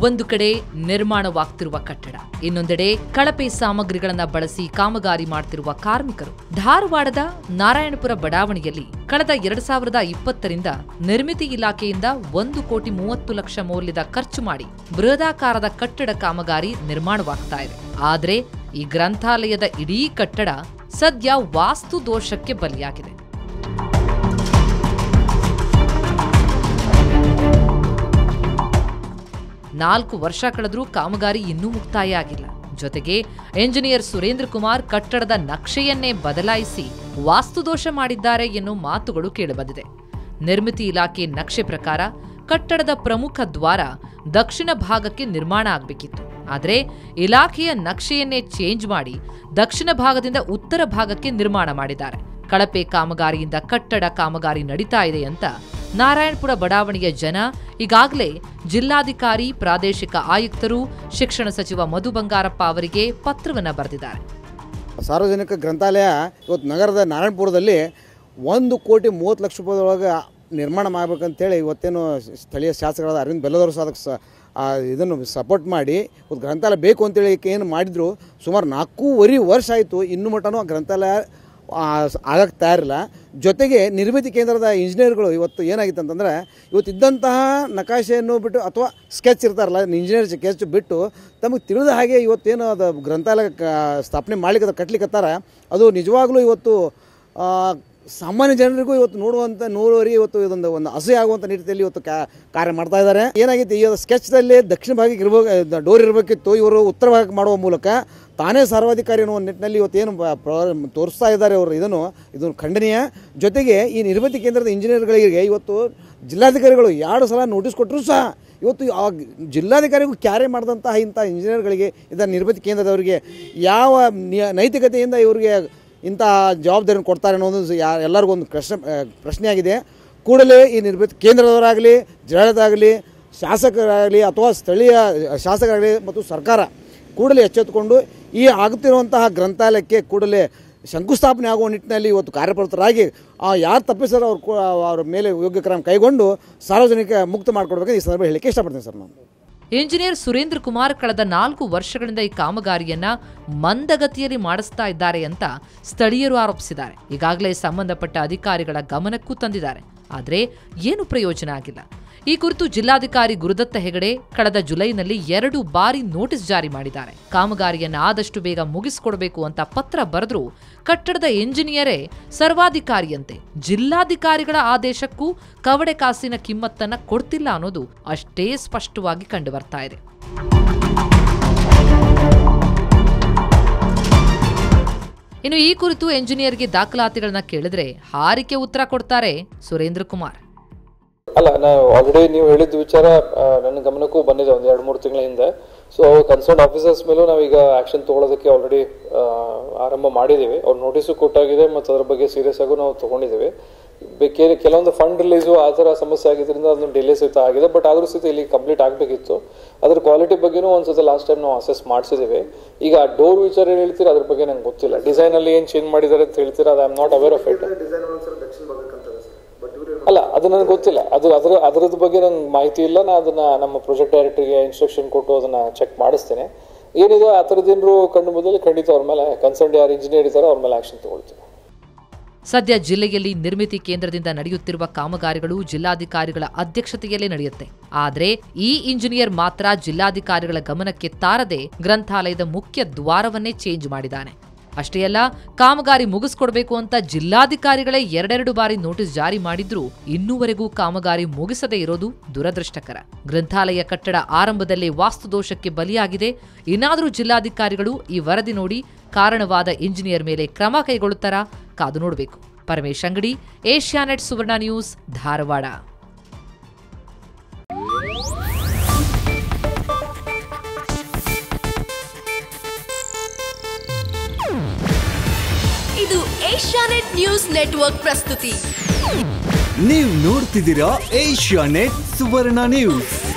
ಒಂದು ಕಡೆ ನಿರ್ಮಾಣವಾಗ್ತಿರುವ ಕಟ್ಟಡ, ಇನ್ನೊಂದೆಡೆ ಕಳಪೆ ಸಾಮಗ್ರಿಗಳನ್ನು ಬಳಸಿ ಕಾಮಗಾರಿ ಮಾಡ್ತಿರುವ ಕಾರ್ಮಿಕರು. ಧಾರವಾಡದ ನಾರಾಯಣಪುರ ಬಡಾವಣೆಯಲ್ಲಿ ಕಳೆದ 2020ರಿಂದ ನಿರ್ಮಿತಿ ಇಲಾಖೆಯಿಂದ 1,30,00,000 ಮೌಲ್ಯದ ಖರ್ಚು ಮಾಡಿ ಬೃಹದಾಕಾರದ ಕಟ್ಟಡ ಕಾಮಗಾರಿ ನಿರ್ಮಾಣವಾಗ್ತಾ ಇದೆ. ಆದರೆ ಈ ಗ್ರಂಥಾಲಯದ ಇಡೀ ಕಟ್ಟಡ ಸದ್ಯ ವಾಸ್ತು ದೋಷಕ್ಕೆ ಬಲಿಯಾಗಿದೆ. ನಾಲ್ಕು ವರ್ಷ ಕಳೆದರೂ ಕಾಮಗಾರಿ ಇನ್ನೂ ಮುಕ್ತಾಯ ಆಗಿಲ್ಲ. ಜೊತೆಗೆ ಎಂಜಿನಿಯರ್ ಸುರೇಂದ್ರ ಕುಮಾರ್ ಕಟ್ಟಡದ ನಕ್ಷೆಯನ್ನೇ ಬದಲಾಯಿಸಿ ವಾಸ್ತುದೋಷ ಮಾಡಿದ್ದಾರೆ ಎನ್ನುವ ಮಾತುಗಳು ಕೇಳಿಬಂದಿದೆ. ನಿರ್ಮಿತಿ ಇಲಾಖೆ ನಕ್ಷೆ ಪ್ರಕಾರ ಕಟ್ಟಡದ ಪ್ರಮುಖ ದ್ವಾರ ದಕ್ಷಿಣ ಭಾಗಕ್ಕೆ ನಿರ್ಮಾಣ ಆಗಬೇಕಿತ್ತು. ಆದರೆ ಇಲಾಖೆಯ ನಕ್ಷೆಯನ್ನೇ ಚೇಂಜ್ ಮಾಡಿ ದಕ್ಷಿಣ ಭಾಗದಿಂದ ಉತ್ತರ ಭಾಗಕ್ಕೆ ನಿರ್ಮಾಣ ಮಾಡಿದ್ದಾರೆ. ಕಳಪೆ ಕಾಮಗಾರಿಯಿಂದ ಕಟ್ಟಡ ಕಾಮಗಾರಿ ನಡೀತಾ ಇದೆ ಅಂತ ನಾರಾಯಣಪುರ ಬಡಾವಣೆಯ ಜನ ಈಗಾಗಲೇ ಜಿಲ್ಲಾಧಿಕಾರಿ, ಪ್ರಾದೇಶಿಕ ಆಯುಕ್ತರು, ಶಿಕ್ಷಣ ಸಚಿವ ಮಧು ಬಂಗಾರಪ್ಪ ಅವರಿಗೆ ಪತ್ರವನ್ನು ಬರೆದಿದ್ದಾರೆ. ಸಾರ್ವಜನಿಕ ಗ್ರಂಥಾಲಯ ಇವತ್ತು ನಗರದ ನಾರಾಯಣಪುರದಲ್ಲಿ 1,30,00,000 ರೂಪಾಯಿದೊಳಗೆ ನಿರ್ಮಾಣ ಮಾಡಬೇಕಂತೇಳಿ ಇವತ್ತೇನು ಸ್ಥಳೀಯ ಶಾಸಕರಾದ ಅರವಿಂದ್ ಬೆಲ್ಲದವರು ಸಾಧಕ ಇದನ್ನು ಸಪೋರ್ಟ್ ಮಾಡಿ ಒಂದು ಗ್ರಂಥಾಲಯ ಬೇಕು ಅಂತೇಳಿ ಏನು ಮಾಡಿದ್ರು. ಸುಮಾರು 4.5 ವರ್ಷ ಆಯಿತು, ಇನ್ನೂ ಮಟ್ಟನೂ ಆ ಗ್ರಂಥಾಲಯ ಆಗಕ್ಕೆ ತಯಾರಿಲ್ಲ. ಜೊತೆಗೆ ನಿರ್ಮಿತಿ ಕೇಂದ್ರದ ಇಂಜಿನಿಯರ್ಗಳು ಇವತ್ತು ಏನಾಗಿತ್ತು ಅಂತಂದರೆ, ಇವತ್ತಿದ್ದಂತಹ ನಕಾಶೆಯನ್ನು ಬಿಟ್ಟು ಅಥವಾ ಸ್ಕೆಚ್ ಇರ್ತಾರಲ್ಲ, ಇಂಜಿನಿಯರ್ ಸ್ಕೆಚ್ ಬಿಟ್ಟು ತಮಗೆ ತಿಳಿದ ಹಾಗೆ ಇವತ್ತೇನು ಅದು ಗ್ರಂಥಾಲಯ ಸ್ಥಾಪನೆ ಮಾಡ್ಲಿಕ್ಕೆ ಕಟ್ಲಿಕ್ಕತ್ತಾರ. ಅದು ನಿಜವಾಗ್ಲೂ ಇವತ್ತು ಸಾಮಾನ್ಯ ಜನರಿಗೂ ಇವತ್ತು ನೋಡುವವರಿಗೆ ಇವತ್ತು ಒಂದು ಅಸಹ್ಯ ಆಗುವಂಥ ನಿಟ್ಟಿನಲ್ಲಿ ಇವತ್ತು ಕಾರ್ಯ ಮಾಡ್ತಾ ಇದ್ದಾರೆ. ಏನಾಗಿತ್ತು, ಈ ಸ್ಕೆಚ್ದಲ್ಲಿ ದಕ್ಷಿಣ ಭಾಗಕ್ಕೆ ಡೋರ್ ಇರಬೇಕಿತ್ತು, ಇವರು ಉತ್ತರ ಭಾಗಕ್ಕೆ ಮಾಡುವ ಮೂಲಕ ತಾನೇ ಸರ್ವಾಧಿಕಾರಿ ಅನ್ನುವ ನಿಟ್ಟಿನಲ್ಲಿ ಇವತ್ತೇನು ತೋರಿಸ್ತಾ ಇದ್ದಾರೆ ಅವರು. ಇದನ್ನು ಖಂಡನೀಯ. ಜೊತೆಗೆ ಈ ನಿರ್ಮಿತಿ ಕೇಂದ್ರದ ಇಂಜಿನಿಯರ್ಗಳಿಗೆ ಇವತ್ತು ಜಿಲ್ಲಾಧಿಕಾರಿಗಳು 2 ಸಲ ನೋಟಿಸ್ ಕೊಟ್ಟರು ಸಹ ಇವತ್ತು ಆ ಜಿಲ್ಲಾಧಿಕಾರಿಗೂ ಕ್ಯಾರಿ ಮಾಡಿದಂತಹ ಇಂಥ ಇಂಜಿನಿಯರ್ಗಳಿಗೆ, ಇದರ ನಿರ್ಮಿತಿ ಕೇಂದ್ರದವರಿಗೆ ಯಾವ ನೈತಿಕತೆಯಿಂದ ಇವರಿಗೆ ಇಂಥ ಜವಾಬ್ದಾರಿಯನ್ನು ಕೊಡ್ತಾರೆ ಅನ್ನೋದು ಎಲ್ಲರಿಗೂ ಒಂದು ಪ್ರಶ್ನೆಯಾಗಿದೆ. ಕೂಡಲೇ ಈ ನಿರ್ಮಿತಿ ಕೇಂದ್ರದವರಾಗಲಿ, ಜಿಲ್ಲಾಡಳಿತ ಶಾಸಕರಾಗಲಿ ಅಥವಾ ಸ್ಥಳೀಯ ಶಾಸಕರಾಗಲಿ ಮತ್ತು ಸರ್ಕಾರ ಕೂಡಲೇ ಎಚ್ಚೆತ್ತುಕೊಂಡು ಈ ಆಗುತ್ತಿರುವಂತಹ ಗ್ರಂಥಾಲಯಕ್ಕೆ ಕೂಡಲೇ ಶಂಕುಸ್ಥಾಪನೆ ಆಗುವ ನಿಟ್ಟಿನಲ್ಲಿ ಇವತ್ತು ಕಾರ್ಯಪ್ರವೃತ್ತರಾಗಿ ಯಾರು ತಪ್ಪಿಸಾರೋ ಅವ್ರ ಮೇಲೆ ಯೋಗ್ಯ ಕ್ರಮ ಕೈಗೊಂಡು ಸಾರ್ವಜನಿಕ ಮುಕ್ತ ಮಾಡಿಕೊಡ್ಬೇಕಂತ ಈ ಸಂದರ್ಭ ಹೇಳಿಕೆ ಇಷ್ಟಪಡ್ತೀನಿ ಸರ್. ನಾನು ಇಂಜಿನಿಯರ್ ಸುರೇಂದ್ರ ಕುಮಾರ್ ಕಳೆದ 4 ವರ್ಷಗಳಿಂದ ಈ ಕಾಮಗಾರಿಯನ್ನ ಮಂದಗತಿಯಲ್ಲಿ ಮಾಡಿಸ್ತಾ ಇದ್ದಾರೆ ಅಂತ ಸ್ಥಳೀಯರು ಆರೋಪಿಸಿದ್ದಾರೆ. ಈಗಾಗಲೇ ಸಂಬಂಧಪಟ್ಟ ಅಧಿಕಾರಿಗಳ ಗಮನಕ್ಕೂ ತಂದಿದ್ದಾರೆ. ಆದರೆ ಏನು ಪ್ರಯೋಜನ ಆಗಿಲ್ಲ. ಈ ಕುರಿತು ಜಿಲ್ಲಾಧಿಕಾರಿ ಗುರುದತ್ತ ಹೆಗಡೆ ಕಳೆದ ಜುಲೈನಲ್ಲಿ 2 ಬಾರಿ ನೋಟಿಸ್ ಜಾರಿ ಮಾಡಿದ್ದಾರೆ. ಕಾಮಗಾರಿಯನ್ನು ಆದಷ್ಟು ಬೇಗ ಮುಗಿಸಿಕೊಡಬೇಕು ಅಂತ ಪತ್ರ ಬರೆದ್ರು ಕಟ್ಟಡದ ಎಂಜಿನಿಯರೇ ಸರ್ವಾಧಿಕಾರಿಯಂತೆ ಜಿಲ್ಲಾಧಿಕಾರಿಗಳ ಆದೇಶಕ್ಕೂ ಕವಡೆ ಕಾಸಿನ ಕಿಮ್ಮತ್ತನ್ನ ಕೊಡ್ತಿಲ್ಲ ಅನ್ನೋದು ಅಷ್ಟೇ ಸ್ಪಷ್ಟವಾಗಿ ಕಂಡು ಬರ್ತಾ ಇದೆ. ಇನ್ನು ಈ ಕುರಿತು ಎಂಜಿನಿಯರ್ಗೆ ದಾಖಲಾತಿಗಳನ್ನ ಕೇಳಿದ್ರೆ ಹಾರಿಕೆ ಉತ್ತರ ಕೊಡ್ತಾರೆ ಸುರೇಂದ್ರ ಕುಮಾರ್. ಅಲ್ಲ, ನಾವು ಆಲ್ರೆಡಿ ನೀವು ಹೇಳಿದ ವಿಚಾರ ನನ್ನ ಗಮನಕ್ಕೂ ಬಂದಿದೆ 1-2-3 ತಿಂಗಳ ಹಿಂದೆ. ಸೊ ಕನ್ಸರ್ನ್ ಆಫೀಸರ್ಸ್ ಮೇಲೂ ನಾವೀಗ ಆಕ್ಷನ್ ತಗೊಳ್ಳೋದಕ್ಕೆ ಆಲ್ರೆಡಿ ಆರಂಭ ಮಾಡಿದ್ದೀವಿ. ಅವ್ರು ನೋಟಿಸು ಕೊಟ್ಟಾಗಿದೆ ಮತ್ತು ಅದ್ರ ಬಗ್ಗೆ ಸೀರಿಯಸ್ ಆಗೂ ನಾವು ತಗೊಂಡಿದ್ದೀವಿ. ಕೆಲವೊಂದು ಫಂಡ್ ರಿಲೀಸು ಆ ಥರ ಸಮಸ್ಯೆ ಆಗಿದ್ದರಿಂದ ಅದನ್ನು ಡಿಲೇ ಸಹಿತ ಆಗಿದೆ. ಬಟ್ ಆದರೂ ಸಹಿತ ಇಲ್ಲಿ ಕಂಪ್ಲೀಟ್ ಆಗಬೇಕಿತ್ತು. ಅದ್ರ ಕ್ವಾಲಿಟಿ ಬಗ್ಗೆನೂ ಒಂದ್ಸತಿ ಲಾಸ್ಟ್ ಟೈಮ್ ನಾವು ಅಸೆಸ್ ಮಾಡಿಸಿದ್ದೀವಿ. ಈಗ ಆ ಡೋರ್ ವಿಚಾರ ಏನು ಹೇಳ್ತೀರಾ ಅದ್ರ ಬಗ್ಗೆ ನಂಗೆ ಗೊತ್ತಿಲ್ಲ. ಡಿಸೈನಲ್ಲಿ ಏನು ಚೇಂಜ್ ಮಾಡಿದ್ದಾರೆ ಅಂತ ಹೇಳ್ತೀರಾ, ಅದು I am not aware of it. ಅಲ್ಲ, ಅದು ನನಗೆ ಗೊತ್ತಿಲ್ಲ. ಅದರದ್ದು ಬಗ್ಗೆ ನಂಗೆ ಮಾಹಿತಿ ಇಲ್ಲ. ನಾನು ಅದನ್ನ ನಮ್ಮ ಪ್ರಾಜೆಕ್ಟ್ ಡೈರೆಕ್ಟರ್ಗೆ ಇನ್ಸ್ಟ್ರಕ್ಷನ್ ಕೊಟ್ಟು ಅದನ್ನ ಚೆಕ್ ಮಾಡಿಸ್ತೇನೆ. ಏನಿದೆ ಆ ಥರದ್ದೇನರು ಕಂಡು ಬಂದಲ್ಲಿ ಖಂಡಿತ ಅವ್ರ ಮೇಲೆ ಕನ್ಸರ್ನ್ ಯಾರು ಇಂಜಿನಿಯರ್ ಇದ್ದಾರೆ ಅವ್ರ ಮೇಲೆ ಆಕ್ಷನ್ ತಗೊಳ್ತೀವಿ. ಸದ್ಯ ಜಿಲ್ಲೆಯಲ್ಲಿ ನಿರ್ಮಿತಿ ಕೇಂದ್ರದಿಂದ ನಡೆಯುತ್ತಿರುವ ಕಾಮಗಾರಿಗಳು ಜಿಲ್ಲಾಧಿಕಾರಿಗಳ ಅಧ್ಯಕ್ಷತೆಯಲ್ಲೇ ನಡೆಯುತ್ತೆ. ಆದರೆ ಈ ಇಂಜಿನಿಯರ್ ಮಾತ್ರ ಜಿಲ್ಲಾಧಿಕಾರಿಗಳ ಗಮನಕ್ಕೆ ತಾರದೆ ಗ್ರಂಥಾಲಯದ ಮುಖ್ಯ ದ್ವಾರವನ್ನೇ ಚೇಂಜ್ ಮಾಡಿದ್ದಾನೆ. ಅಷ್ಟೇ ಅಲ್ಲ, ಕಾಮಗಾರಿ ಮುಗಿಸ್ಕೊಡ್ಬೇಕು ಅಂತ ಜಿಲ್ಲಾಧಿಕಾರಿಗಳೇ 2 ಬಾರಿ ನೋಟಿಸ್ ಜಾರಿ ಮಾಡಿದ್ರೂ ಇನ್ನೂವರೆಗೂ ಕಾಮಗಾರಿ ಮುಗಿಸದೇ ಇರೋದು ದುರದೃಷ್ಟಕರ. ಗ್ರಂಥಾಲಯ ಕಟ್ಟಡ ಆರಂಭದಲ್ಲೇ ವಾಸ್ತುದೋಷಕ್ಕೆ ಬಲಿಯಾಗಿದೆ. ಇನ್ನಾದರೂ ಜಿಲ್ಲಾಧಿಕಾರಿಗಳು ಈ ವರದಿ ನೋಡಿ ಕಾರಣವಾದ ಇಂಜಿನಿಯರ್ ಮೇಲೆ ಕ್ರಮ ಕೈಗೊಳ್ಳುತ್ತಾರಾ ಕಾದು ನೋಡಬೇಕು. ಪರಮೇಶ್ ಅಂಗಡಿ, ಏಷ್ಯಾನೆಟ್ ಸುವರ್ಣ ನ್ಯೂಸ್, ಧಾರವಾಡ. ಇದು ಏಷ್ಯಾನೆಟ್ ನ್ಯೂಸ್ ನೆಟ್ವರ್ಕ್ ಪ್ರಸ್ತುತಿ. ನೀವು ನೋಡ್ತಿದ್ದೀರಾ ಏಷ್ಯಾನೆಟ್ ಸುವರ್ಣ ನ್ಯೂಸ್.